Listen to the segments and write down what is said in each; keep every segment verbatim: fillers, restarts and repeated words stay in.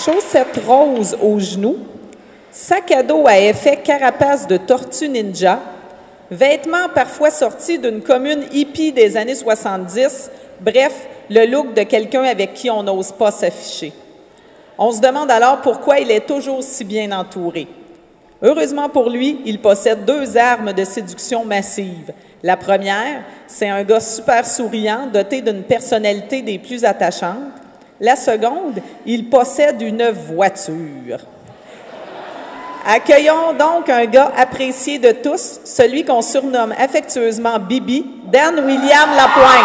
chaussettes roses aux genoux, sac à dos à effet carapace de tortue ninja, vêtements parfois sortis d'une commune hippie des années soixante-dix, bref, le look de quelqu'un avec qui on n'ose pas s'afficher. On se demande alors pourquoi il est toujours si bien entouré. Heureusement pour lui, il possède deux armes de séduction massive. La première, c'est un gars super souriant, doté d'une personnalité des plus attachantes. La seconde, il possède une voiture. Accueillons donc un gars apprécié de tous, celui qu'on surnomme affectueusement Bibi, Dan William Lapointe.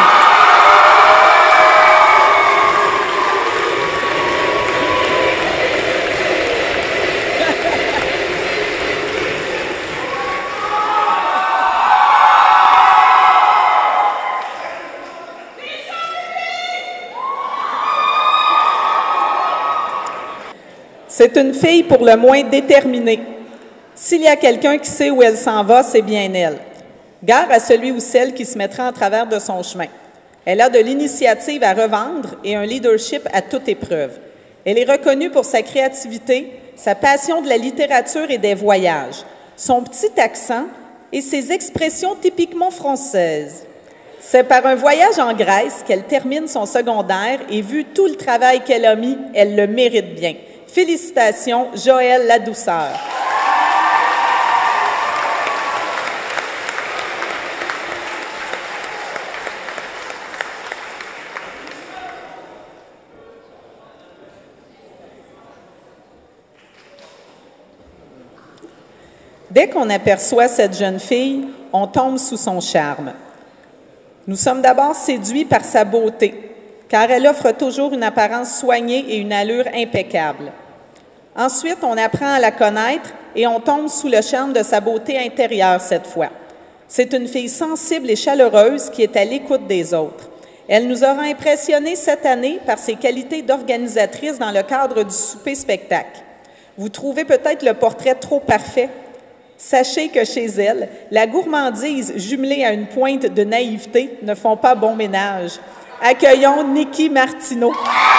C'est une fille pour le moins déterminée. S'il y a quelqu'un qui sait où elle s'en va, c'est bien elle. Gare à celui ou celle qui se mettra en travers de son chemin. Elle a de l'initiative à revendre et un leadership à toute épreuve. Elle est reconnue pour sa créativité, sa passion de la littérature et des voyages, son petit accent et ses expressions typiquement françaises. C'est par un voyage en Grèce qu'elle termine son secondaire et vu tout le travail qu'elle a mis, elle le mérite bien. Félicitations, Joëlle Ladouceur. Dès qu'on aperçoit cette jeune fille, on tombe sous son charme. Nous sommes d'abord séduits par sa beauté, car elle offre toujours une apparence soignée et une allure impeccable. Ensuite, on apprend à la connaître et on tombe sous le charme de sa beauté intérieure cette fois. C'est une fille sensible et chaleureuse qui est à l'écoute des autres. Elle nous aura impressionnés cette année par ses qualités d'organisatrice dans le cadre du souper-spectacle. Vous trouvez peut-être le portrait trop parfait? Sachez que chez elle, la gourmandise jumelée à une pointe de naïveté ne font pas bon ménage. Accueillons Niki Martineau.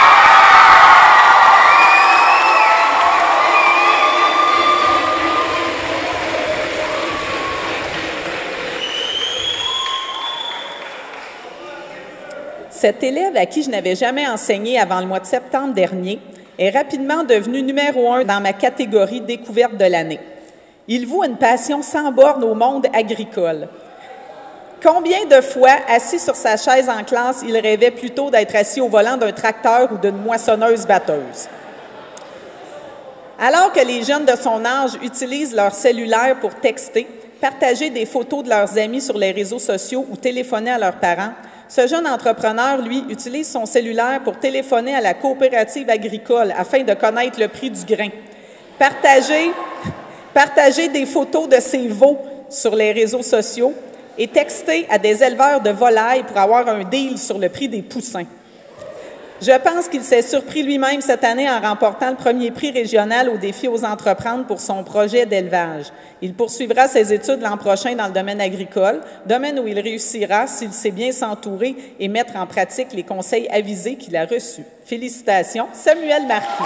Cette élève à qui je n'avais jamais enseigné avant le mois de septembre dernier est rapidement devenue numéro un dans ma catégorie découverte de l'année. Il voue une passion sans borne au monde agricole. Combien de fois, assis sur sa chaise en classe, il rêvait plutôt d'être assis au volant d'un tracteur ou d'une moissonneuse-batteuse? Alors que les jeunes de son âge utilisent leur cellulaire pour texter, partager des photos de leurs amis sur les réseaux sociaux ou téléphoner à leurs parents, ce jeune entrepreneur, lui, utilise son cellulaire pour téléphoner à la coopérative agricole afin de connaître le prix du grain. Partager, partager des photos de ses veaux sur les réseaux sociaux et texter à des éleveurs de volailles pour avoir un deal sur le prix des poussins. Je pense qu'il s'est surpris lui-même cette année en remportant le premier prix régional au défi aux entreprendre pour son projet d'élevage. Il poursuivra ses études l'an prochain dans le domaine agricole, domaine où il réussira s'il sait bien s'entourer et mettre en pratique les conseils avisés qu'il a reçus. Félicitations, Samuel Marquis.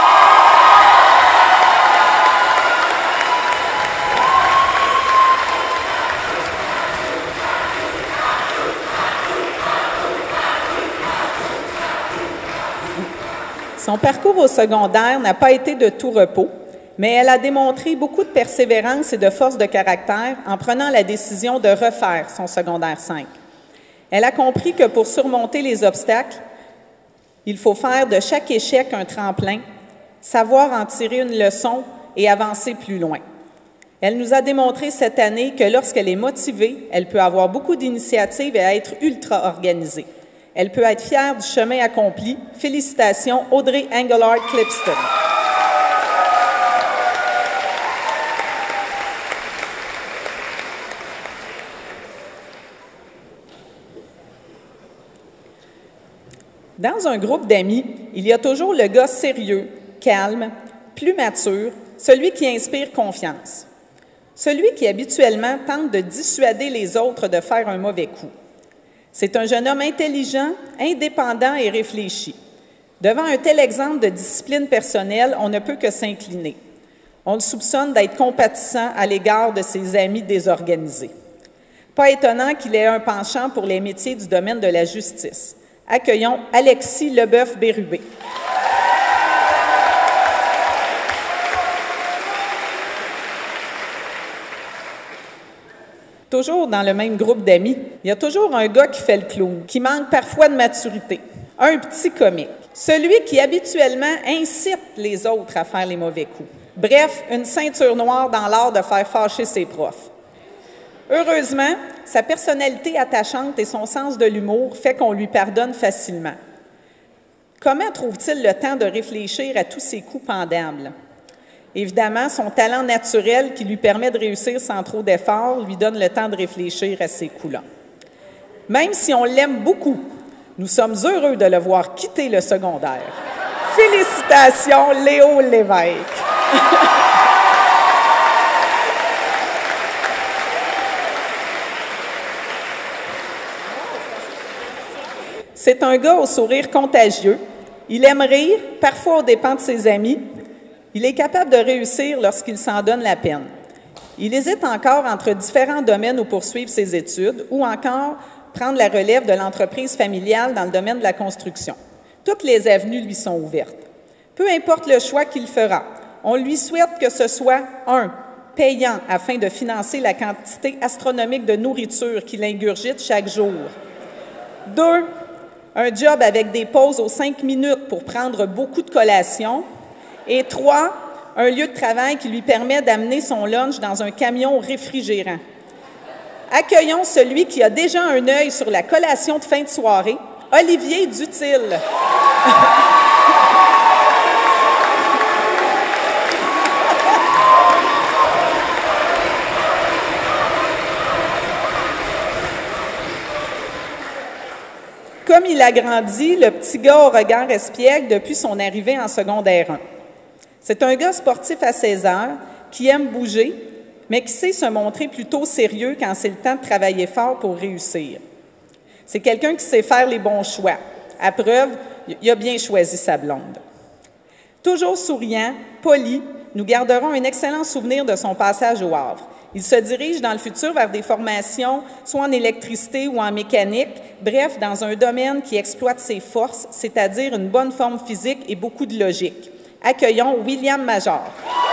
Son parcours au secondaire n'a pas été de tout repos, mais elle a démontré beaucoup de persévérance et de force de caractère en prenant la décision de refaire son secondaire cinq. Elle a compris que pour surmonter les obstacles, il faut faire de chaque échec un tremplin, savoir en tirer une leçon et avancer plus loin. Elle nous a démontré cette année que lorsqu'elle est motivée, elle peut avoir beaucoup d'initiatives et être ultra organisée. Elle peut être fière du chemin accompli. Félicitations, Audrey Engelhardt-Clipston. Dans un groupe d'amis, il y a toujours le gars sérieux, calme, plus mature, celui qui inspire confiance. Celui qui habituellement tente de dissuader les autres de faire un mauvais coup. C'est un jeune homme intelligent, indépendant et réfléchi. Devant un tel exemple de discipline personnelle, on ne peut que s'incliner. On le soupçonne d'être compatissant à l'égard de ses amis désorganisés. Pas étonnant qu'il ait un penchant pour les métiers du domaine de la justice. Accueillons Alexis Leboeuf-Bérubé. Toujours dans le même groupe d'amis, il y a toujours un gars qui fait le clown, qui manque parfois de maturité. Un petit comique. Celui qui habituellement incite les autres à faire les mauvais coups. Bref, une ceinture noire dans l'art de faire fâcher ses profs. Heureusement, sa personnalité attachante et son sens de l'humour fait qu'on lui pardonne facilement. Comment trouve-t-il le temps de réfléchir à tous ces coups pendables? Évidemment, son talent naturel qui lui permet de réussir sans trop d'efforts lui donne le temps de réfléchir à ces coups-là. Même si on l'aime beaucoup, nous sommes heureux de le voir quitter le secondaire. Félicitations, Léo Lévesque. C'est un gars au sourire contagieux. Il aime rire, parfois aux dépens de ses amis. Il est capable de réussir lorsqu'il s'en donne la peine. Il hésite encore entre différents domaines où poursuivre ses études ou encore prendre la relève de l'entreprise familiale dans le domaine de la construction. Toutes les avenues lui sont ouvertes. Peu importe le choix qu'il fera, on lui souhaite que ce soit un payant afin de financer la quantité astronomique de nourriture qu'il ingurgite chaque jour. Deux, un job avec des pauses aux cinq minutes pour prendre beaucoup de collations. Et trois, un lieu de travail qui lui permet d'amener son lunch dans un camion réfrigérant. Accueillons celui qui a déjà un œil sur la collation de fin de soirée, Olivier Dutil. Comme il a grandi, le petit gars au regard espiègle depuis son arrivée en secondaire un. C'est un gars sportif à seize heures, qui aime bouger, mais qui sait se montrer plutôt sérieux quand c'est le temps de travailler fort pour réussir. C'est quelqu'un qui sait faire les bons choix. À preuve, il a bien choisi sa blonde. Toujours souriant, poli, nous garderons un excellent souvenir de son passage au Havre. Il se dirige dans le futur vers des formations, soit en électricité ou en mécanique, bref, dans un domaine qui exploite ses forces, c'est-à-dire une bonne forme physique et beaucoup de logique. Accueillons William Major.